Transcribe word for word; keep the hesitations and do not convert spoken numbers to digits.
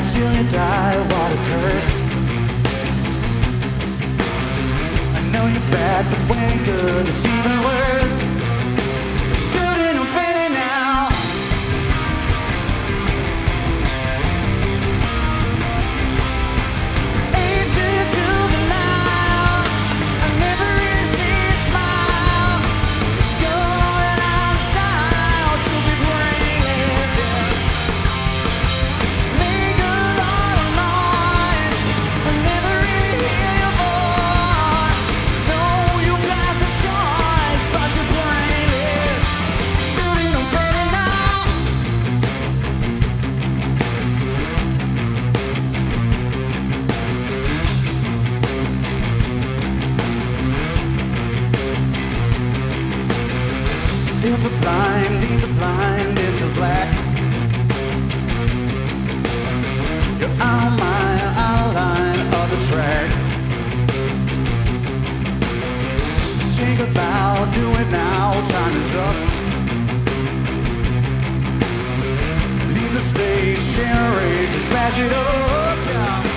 fight till you die, what a curse. I know you're bad, but when you're good, it's even worse. Shooting or bending now. Aging to the night, I never really see a smile. It's going out of style to be brainless, yeah. Make a lot of noise, I never really hear your voice. No, you got the choice, but you're brainless. Shooting or bending now. If the blind lead the blind into black, you're out my outline of the track. Take a bow, do it now, time is up. Leave the stage, share a rage, smash it up, yeah.